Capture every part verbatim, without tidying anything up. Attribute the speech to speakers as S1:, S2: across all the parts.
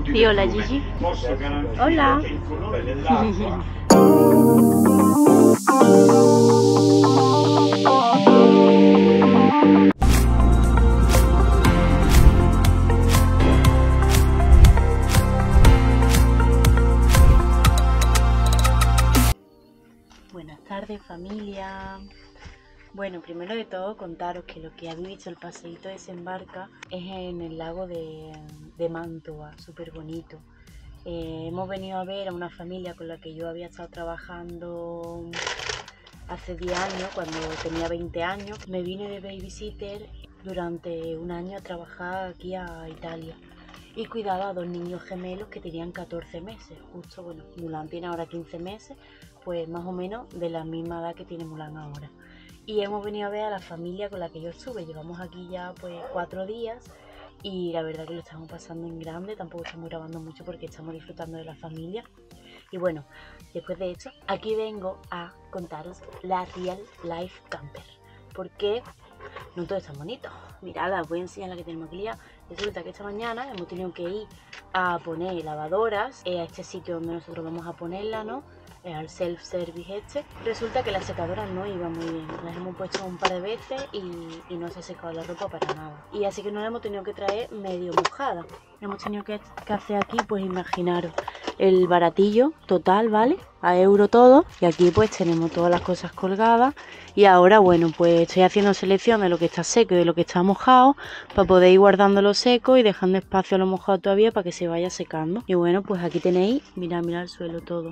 S1: Y hola Gigi. Hola. Buenas tardes familia. Bueno, primero de todo contaros que lo que habéis visto el paseíto desembarca es en el lago de, de Mantova, súper bonito. Eh, hemos venido a ver a una familia con la que yo había estado trabajando hace diez años, cuando tenía veinte años. Me vine de babysitter durante un año a trabajar aquí a Italia y cuidaba a dos niños gemelos que tenían catorce meses, justo, bueno, Mulan tiene ahora quince meses, pues más o menos de la misma edad que tiene Mulan ahora. Y hemos venido a ver a la familia con la que yo estuve. Llevamos aquí ya pues cuatro días y la verdad que lo estamos pasando en grande. Tampoco estamos grabando mucho porque estamos disfrutando de la familia. Y bueno, después de esto, aquí vengo a contaros la Real Life Camper. Porque no todo es tan bonito. Mirad, os voy a enseñar la que tenemos aquí ya. Resulta que esta mañana hemos tenido que ir a poner lavadoras a este sitio donde nosotros vamos a ponerla, ¿no? Al self-service este. Resulta que la secadora no iba muy bien, las hemos puesto un par de veces y, y no se ha secado la ropa para nada, y así que nos la hemos tenido que traer medio mojada. Hemos tenido que, que hacer aquí, pues imaginaros, el baratillo total, ¿vale? A euro todo, y aquí pues tenemos todas las cosas colgadas. Y ahora bueno, pues estoy haciendo selección de lo que está seco y de lo que está mojado para poder ir guardando lo seco y dejando espacio a lo mojado todavía para que se vaya secando. Y bueno, pues aquí tenéis, mirad, mirad el suelo todo.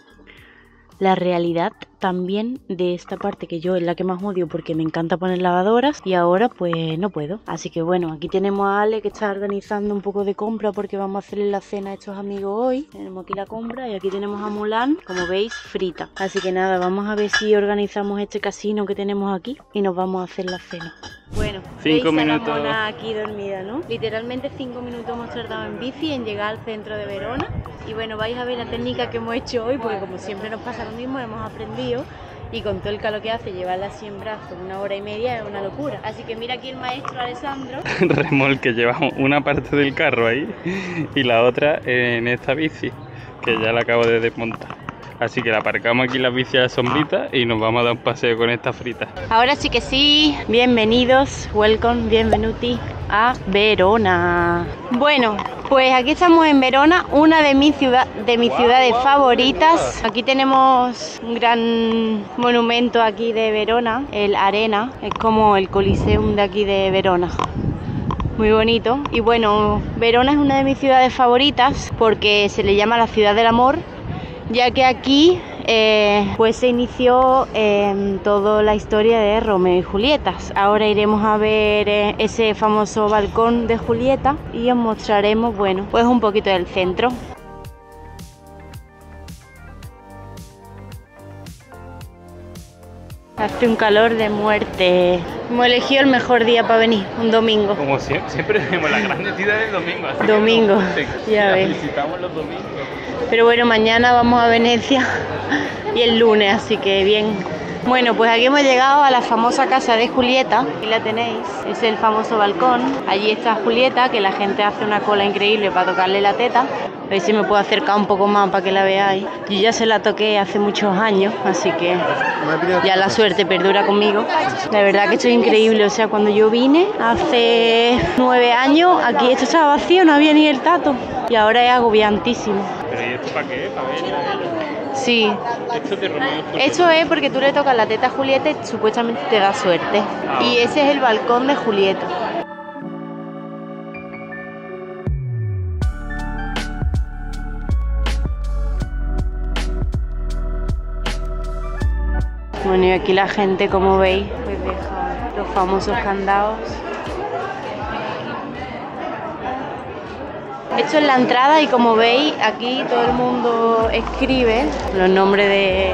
S1: La realidad también de esta parte, que yo es la que más odio porque me encanta poner lavadoras y ahora pues no puedo. Así que bueno, aquí tenemos a Ale que está organizando un poco de compra porque vamos a hacerle la cena a estos amigos hoy. Tenemos aquí la compra y aquí tenemos a Mulan, como veis, frita. Así que nada, vamos a ver si organizamos este casino que tenemos aquí y nos vamos a hacer la cena. Bueno,
S2: cinco
S1: veis
S2: minutos.
S1: a la mona aquí dormida, ¿no? Literalmente cinco minutos hemos tardado en bici en llegar al centro de Verona. Y bueno, vais a ver la técnica que hemos hecho hoy, porque como siempre nos pasa lo mismo, hemos aprendido. Y con todo el calor que hace, llevarla así en brazos una hora y media es una locura. Así que mira aquí el maestro Alessandro.
S2: Remolque, llevamos una parte del carro ahí y la otra en esta bici, que ya la acabo de desmontar. Así que la aparcamos aquí en la bici a la sombrita y nos vamos a dar un paseo con esta frita.
S1: Ahora sí que sí, bienvenidos, welcome, bienvenuti a Verona. Bueno, pues aquí estamos en Verona, una de mis, ciudad, de mis ciudades favoritas. Aquí tenemos un gran monumento aquí de Verona, el Arena, es como el Coliseum de aquí de Verona. Muy bonito. Y bueno, Verona es una de mis ciudades favoritas porque se le llama la ciudad del amor, ya que aquí eh, pues se inició eh, toda la historia de Romeo y Julieta. Ahora iremos a ver eh, ese famoso balcón de Julieta y os mostraremos, bueno, pues un poquito del centro. Hace un calor de muerte. Hemos elegido el mejor día para venir, un domingo.
S2: Como siempre, siempre tenemos la gran necesidad del domingo. Así
S1: domingo,
S2: que
S1: ya ves.
S2: Visitamos los domingos.
S1: Pero bueno, mañana vamos a Venecia y el lunes, así que bien. Bueno, pues aquí hemos llegado a la famosa casa de Julieta. Aquí la tenéis, es el famoso balcón. Allí está Julieta, que la gente hace una cola increíble para tocarle la teta. A ver si me puedo acercar un poco más para que la veáis. Yo ya se la toqué hace muchos años, así que ya la suerte perdura conmigo. La verdad que esto es increíble, o sea, cuando yo vine hace nueve años, aquí esto estaba vacío, no había ni el tato. Y ahora es agobiantísimo.
S2: ¿Pero y esto para qué? ¿Para ver a ellos?
S1: Sí.
S2: Esto te Romeo y Julieta.
S1: Esto es porque tú le tocas la teta a Julieta y supuestamente te da suerte.
S2: Ah,
S1: y ese es el balcón de Julieta. Bueno, y aquí la gente, como veis, pues deja los famosos candados. Esto es la entrada y como veis, aquí todo el mundo escribe los nombres de, de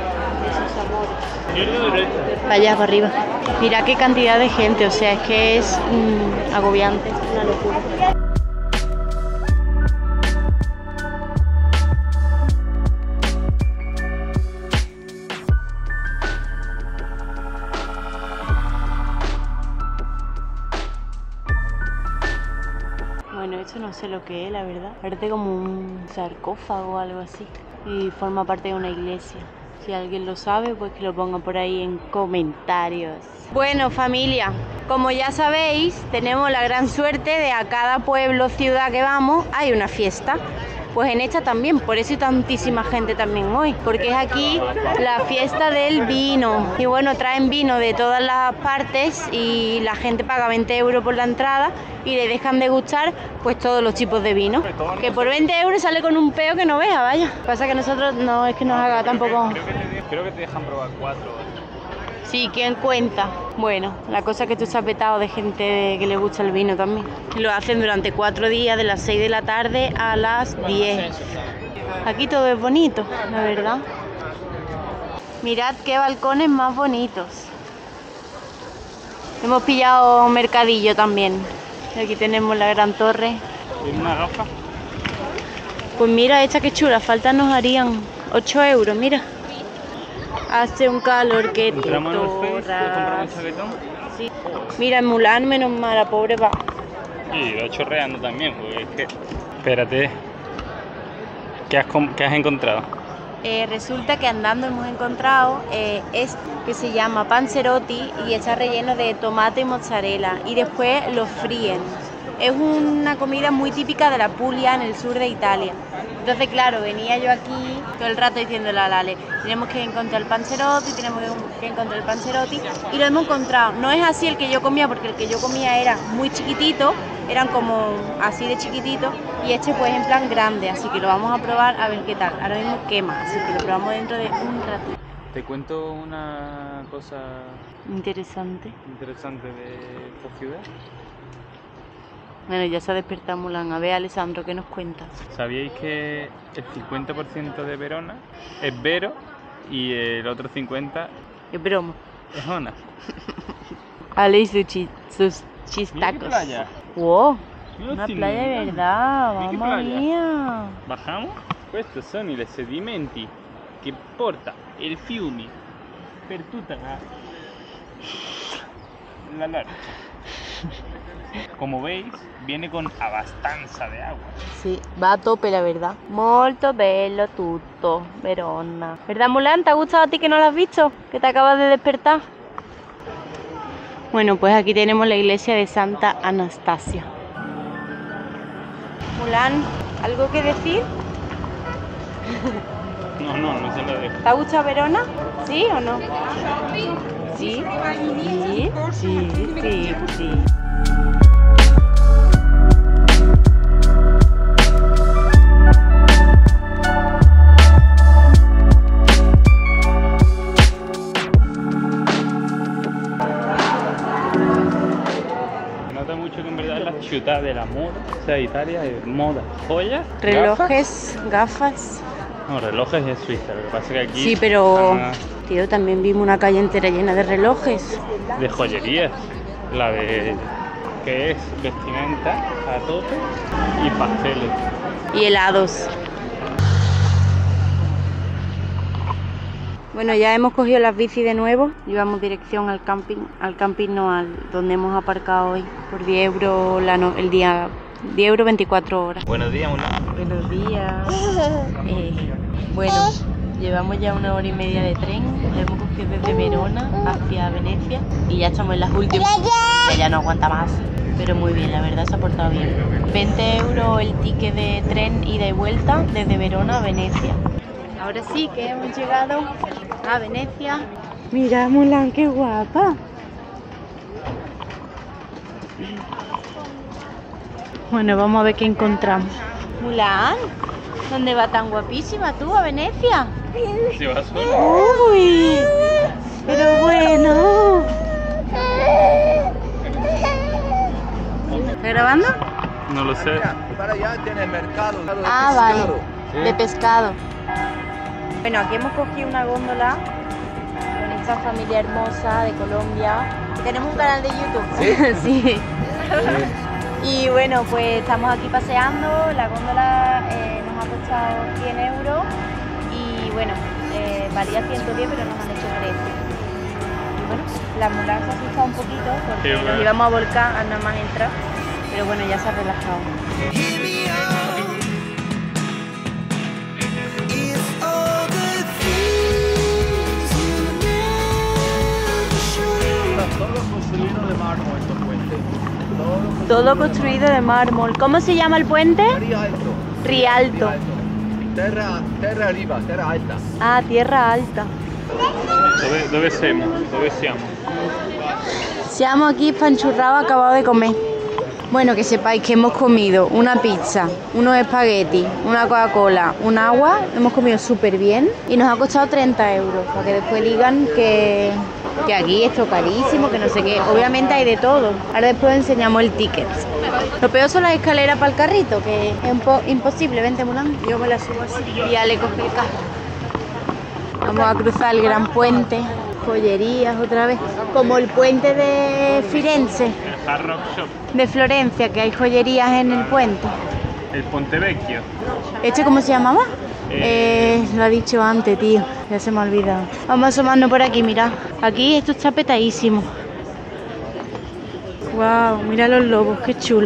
S1: sus amores. Para allá, para arriba. Mira qué cantidad de gente, o sea, es que es mmm, agobiante, es una locura. Bueno, esto no sé lo lo que es, la verdad. Parece como un sarcófago o algo así. Y forma parte de una iglesia. Si alguien lo sabe, pues que lo ponga por ahí en comentarios. Bueno, familia, como ya sabéis, tenemos la gran suerte de a cada pueblo, ciudad que vamos, hay una fiesta. Pues en esta también, por eso hay tantísima gente también hoy, porque es aquí la fiesta del vino. Y bueno, traen vino de todas las partes y la gente paga veinte euros por la entrada y le dejan degustar pues todos los tipos de vino. Que por veinte euros sale con un peo que no veas, vaya. Pasa que nosotros no es que nos haga tampoco...
S2: Creo que te, creo que te dejan probar cuatro.
S1: Sí, ¿quién cuenta? Bueno, la cosa es que esto se ha petado de gente que le gusta el vino también. Lo hacen durante cuatro días, de las seis de la tarde a las diez. Aquí todo es bonito, la verdad. Mirad qué balcones más bonitos. Hemos pillado mercadillo también. Aquí tenemos la gran torre.
S2: ¿Tiene una gafa?
S1: Pues mira, esta que chula, falta nos harían ocho euros, mira. Hace un calor que te torras. Sí. Mira, en Mulan, menos mal, la pobre va.
S2: Y va chorreando también, porque es que... Espérate. ¿Qué has, qué has encontrado?
S1: Eh, resulta que andando hemos encontrado eh, esto que se llama panzerotti y está relleno de tomate y mozzarella y después lo fríen. Es una comida muy típica de la Puglia, en el sur de Italia. Entonces, claro, venía yo aquí todo el rato diciéndole a Lale, tenemos que encontrar el panzerotti, tenemos que encontrar el panzerotti, y lo hemos encontrado. No es así el que yo comía, porque el que yo comía era muy chiquitito, eran como así de chiquitito, y este pues en plan grande, así que lo vamos a probar a ver qué tal. Ahora mismo quema, así que lo probamos dentro de un ratito.
S2: Te cuento una cosa
S1: Interesante.
S2: interesante de esta ciudad.
S1: Bueno, ya se ha despertado Mulan. A ver, Alessandro, ¿qué nos cuenta?
S2: ¿Sabíais que el cincuenta por ciento de Verona es Vero y el otro cincuenta por ciento
S1: Es broma.
S2: es Ona?
S1: Ale y sus, chi sus chistacos.
S2: Mira qué playa.
S1: Wow,
S2: Mira
S1: una
S2: che
S1: playa de
S2: Milano.
S1: verdad,
S2: Mira che
S1: mamma
S2: playa.
S1: mia.
S2: Bajamos? Questi sono i sedimenti che porta il fiume per tutta la, la larga. Como veis, viene con abastanza de agua.
S1: Sí, va a tope, la verdad. Molto bello tutto, Verona. ¿Verdad, Mulan? ¿Te ha gustado a ti que no lo has visto? Que te acabas de despertar. Bueno, pues aquí tenemos la iglesia de Santa Anastasia. Mulan, ¿algo que decir?
S2: No, no, no se lo dejo.
S1: ¿Te ha gustado Verona? ¿Sí o no? Sí, sí, sí, sí, sí.
S2: Nota mucho que en verdad la ciudad de la moda, o sea, Italia es moda, joyas,
S1: Relojes, gafas.
S2: No, relojes es Suiza, lo que pasa es que aquí
S1: Sí, pero,
S2: están
S1: tío, también vimos una calle entera llena de relojes.
S2: de joyerías, la de que es vestimenta a tope y pasteles.
S1: Y helados. Bueno, ya hemos cogido las bicis de nuevo y vamos dirección al camping, al camping no, al donde hemos aparcado hoy por diez euros la no, el día, diez euros veinticuatro horas.
S2: Buenos días, una.
S1: Buenos días. Eh, bueno, llevamos ya una hora y media de tren, lo hemos cogido desde Verona hacia Venecia y ya estamos en las últimas. Ya, ya no aguanta más, pero muy bien, la verdad se ha portado bien. veinte euros el ticket de tren ida y vuelta desde Verona a Venecia. Ahora sí que hemos llegado a Venecia. Mira, Mulan, qué guapa. Bueno, vamos a ver qué encontramos. Mulan, ¿dónde va tan guapísima tú? ¿A Venecia?
S2: ¿Se va solo?
S1: Uy, pero bueno. ¿Está grabando?
S2: No lo sé.
S3: Para allá tiene mercado.
S1: Ah, vale.
S2: Sí.
S1: De pescado. Bueno, aquí hemos cogido una góndola con esta familia hermosa de Colombia. Tenemos un canal de YouTube. Sí. Y bueno, pues estamos aquí paseando. La góndola eh, nos ha costado cien euros. Y bueno, eh, valía ciento diez, pero nos han hecho precio. Y bueno, la Mulan se ha asustado un poquito porque
S2: Sí,
S1: nos
S2: claro.
S1: íbamos a volcar a nada más entrar. Pero bueno, ya se ha relajado.
S3: Todo construido de mármol estos puentes.
S1: Todo construido de mármol. ¿Cómo se llama el puente?
S3: Rialto.
S1: Rialto.
S3: Terra, terra arriba, terra alta.
S1: Ah, tierra alta.
S2: Dove, dove siamo? Dove siamo?
S1: Siamo aquí panchurrados, acabado de comer. Bueno, que sepáis que hemos comido una pizza, unos espaguetis, una Coca-Cola, un agua. Hemos comido súper bien y nos ha costado treinta euros. Para que después digan que, que aquí esto carísimo, que no sé qué. Obviamente hay de todo. Ahora después enseñamos el ticket. Lo peor son las escaleras para el carrito, que es un poco imposible. Vente, Mulan. Yo me la subo así y ya le cogí el carro. Vamos a cruzar el gran puente. Joyerías otra vez. Como el puente de Firenze.
S2: El Hard Rock Shop.
S1: De Florencia, que hay joyerías en el puente.
S2: El Ponte Vecchio.
S1: ¿Este cómo se llamaba?
S2: Eh...
S1: Eh, lo ha dicho antes, tío. Ya se me ha olvidado. Vamos a asomarnos por aquí, mirad. Aquí esto está petadísimo. Wow, mira los lobos, qué chulo.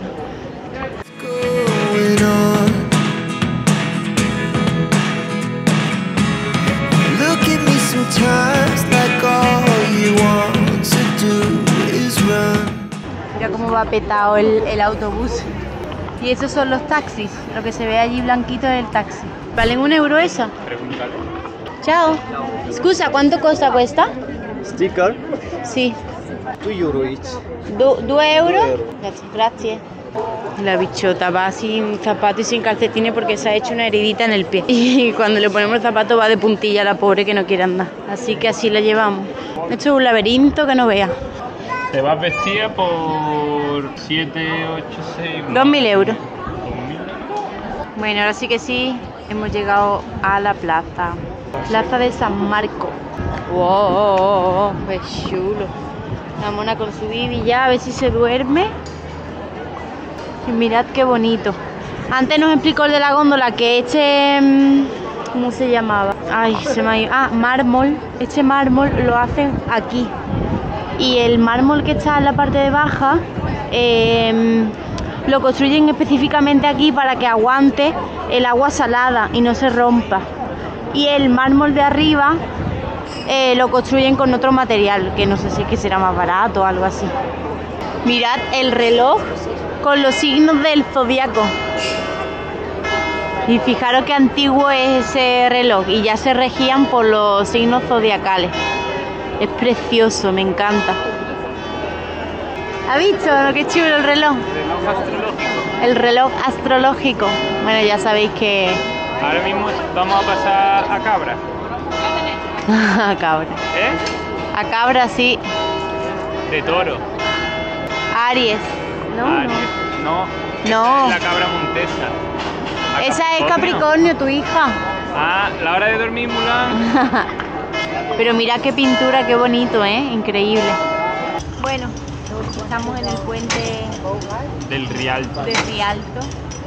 S1: Mira cómo va petado el, el autobús. Y esos son los taxis. Lo que se ve allí blanquito es el taxi. ¿Valen un euro eso?
S2: Pregúntale.
S1: Ciao. Scusa, ¿cuánto costa questa?
S3: Sticker,
S1: Sí.
S3: two euro each.
S1: ¿Dos euros? Gracias, gracias. La bichota va sin zapatos y sin calcetines porque se ha hecho una heridita en el pie. Y cuando le ponemos el zapato va de puntilla la pobre que no quiere andar. Así que así la llevamos. Esto es un laberinto que no veas.
S2: Te vas vestida por siete, ocho, seis...
S1: Dos mil euros.
S2: dos mil.
S1: Bueno, ahora sí que sí, hemos llegado a la plaza. Plaza de San Marco. ¡Wow! ¡Qué chulo! La mona con su bibi ya, a ver si se duerme. Y mirad qué bonito. Antes nos explicó el de la góndola que este... ¿Cómo se llamaba? Ay, se me ha ido. Ah, mármol. Este mármol lo hacen aquí. Y el mármol que está en la parte de baja eh, lo construyen específicamente aquí para que aguante el agua salada y no se rompa. Y el mármol de arriba eh, lo construyen con otro material, que no sé si es que será más barato o algo así. Mirad el reloj con los signos del zodiaco. Y fijaros qué antiguo es ese reloj y ya se regían por los signos zodiacales. Es precioso, me encanta. ¿Ha visto lo que chulo el reloj?
S2: Reloj astrológico.
S1: El reloj astrológico. Bueno, ya sabéis que...
S2: Ahora mismo vamos a pasar a Cabra.
S1: A cabra.
S2: ¿Eh?
S1: A cabra, sí.
S2: De toro.
S1: Aries. No,
S2: Aries. No.
S1: No.
S2: La cabra montesa.
S1: no. Esa es Capricornio, tu hija.
S2: Ah, la hora de dormir, Mulan.
S1: Pero mira qué pintura, qué bonito, ¿eh? Increíble. Bueno, estamos en el puente
S2: Del Rialto.
S1: de Rialto.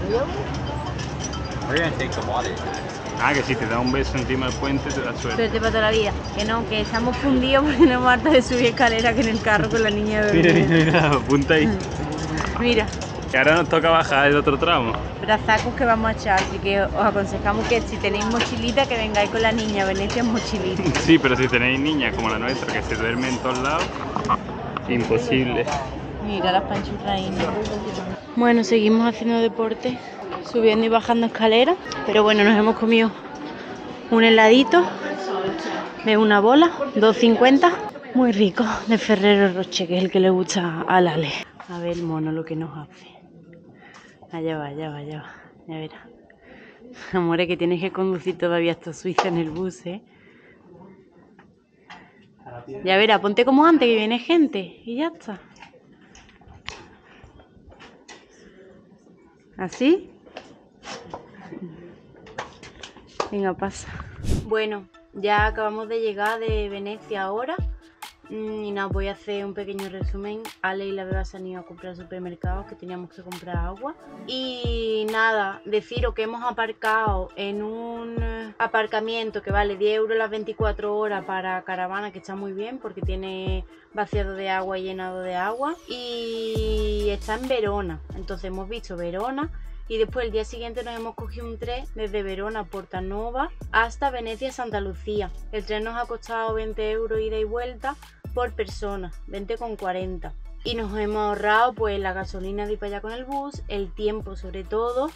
S2: Ah, que si te da un beso encima del puente te da suerte.
S1: Suerte para toda la vida. Que no, que estamos fundidos porque no hemos harta de subir escalera que en el carro con la niña de
S2: Mira,
S1: bebé.
S2: mira, mira, apunta ahí.
S1: Mira,
S2: Que ahora nos toca bajar el otro tramo.
S1: brazacos que vamos a echar, así que os aconsejamos que si tenéis mochilita que vengáis con la niña, venid en mochilita.
S2: Sí, pero si tenéis niñas como la nuestra que se duerme en todos lados, imposible.
S1: Mira las panchurrainas. Bueno, seguimos haciendo deporte, subiendo y bajando escaleras, pero bueno, nos hemos comido un heladito de una bola, dos cincuenta, muy rico, de Ferrero Rocher, que es el que le gusta a Lale. A ver el mono lo que nos hace. Allá va, allá va, allá va, ya verás. Amore, que tienes que conducir todavía hasta Suiza en el bus, ¿eh? Ya verás, ponte como antes, que viene gente, y ya está. ¿Así? Venga, pasa. Bueno, ya acabamos de llegar de Venecia ahora. Y nada, voy a hacer un pequeño resumen. Ale y la beba se han ido a comprar al supermercado, que teníamos que comprar agua. Y nada, deciros que hemos aparcado en un aparcamiento que vale diez euros las veinticuatro horas para caravana, que está muy bien porque tiene vaciado de agua y llenado de agua. Y está en Verona, entonces hemos visto Verona. Y después el día siguiente nos hemos cogido un tren desde Verona a Portanova hasta Venecia Santa Lucía. El tren nos ha costado veinte euros ida y vuelta por persona, veinte con cuarenta. Y nos hemos ahorrado pues la gasolina de ir para allá con el bus, el tiempo sobre todo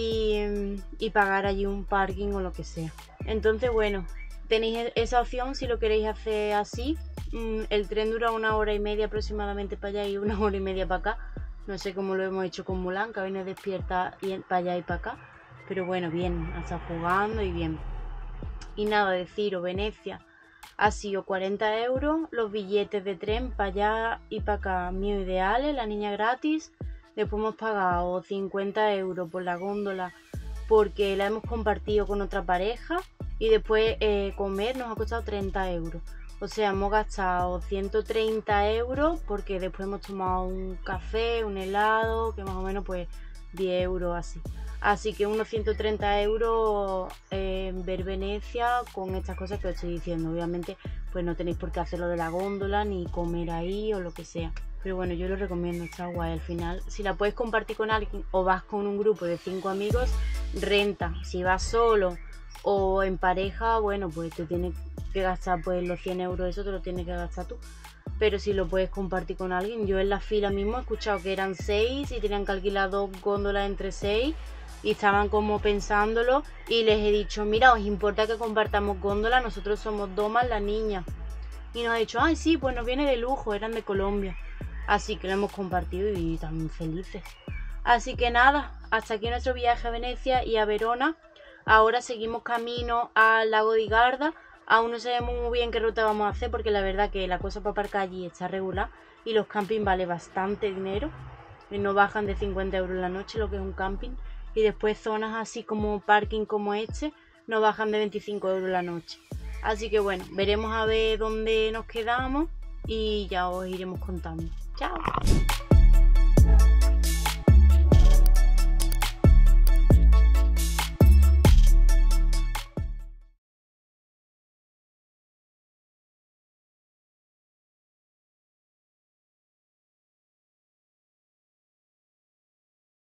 S1: y, y pagar allí un parking o lo que sea. Entonces bueno, tenéis esa opción si lo queréis hacer así. El tren dura una hora y media aproximadamente para allá y una hora y media para acá. No sé cómo lo hemos hecho con Mulan, que hoy nos despierta y para allá y para acá. Pero bueno, bien, hasta jugando y bien. Y nada, deciros, Venecia ha sido cuarenta euros, los billetes de tren para allá y para acá, mío ideales, la niña gratis. Después hemos pagado cincuenta euros por la góndola porque la hemos compartido con otra pareja. Y después eh, comer nos ha costado treinta euros. O sea, hemos gastado ciento treinta euros porque después hemos tomado un café, un helado, que más o menos pues diez euros así. Así que unos ciento treinta euros en eh, ver Venecia con estas cosas que os estoy diciendo. Obviamente pues no tenéis por qué hacerlo de la góndola ni comer ahí o lo que sea. Pero bueno, yo lo recomiendo, está guay. Al final, si la puedes compartir con alguien o vas con un grupo de cinco amigos, renta. Si vas solo o en pareja, bueno, pues te tienes que gastar pues los cien euros, eso te lo tienes que gastar tú. Pero si lo puedes compartir con alguien, yo en la fila mismo he escuchado que eran seis y tenían que alquilar dos góndolas entre seis y estaban como pensándolo y les he dicho, mira, ¿os importa que compartamos góndola? Nosotros somos dos más la niña. Y nos ha dicho, ay sí, pues nos viene de lujo, eran de Colombia. Así que lo hemos compartido y también felices. Así que nada, hasta aquí nuestro viaje a Venecia y a Verona. Ahora seguimos camino al lago de Garda. Aún no sabemos muy bien qué ruta vamos a hacer porque la verdad que la cosa para aparcar allí está regular y los campings vale bastante dinero. No bajan de cincuenta euros la noche lo que es un camping. Y después zonas así como parking como este no bajan de veinticinco euros la noche. Así que bueno, veremos a ver dónde nos quedamos y ya os iremos contando. ¡Chao!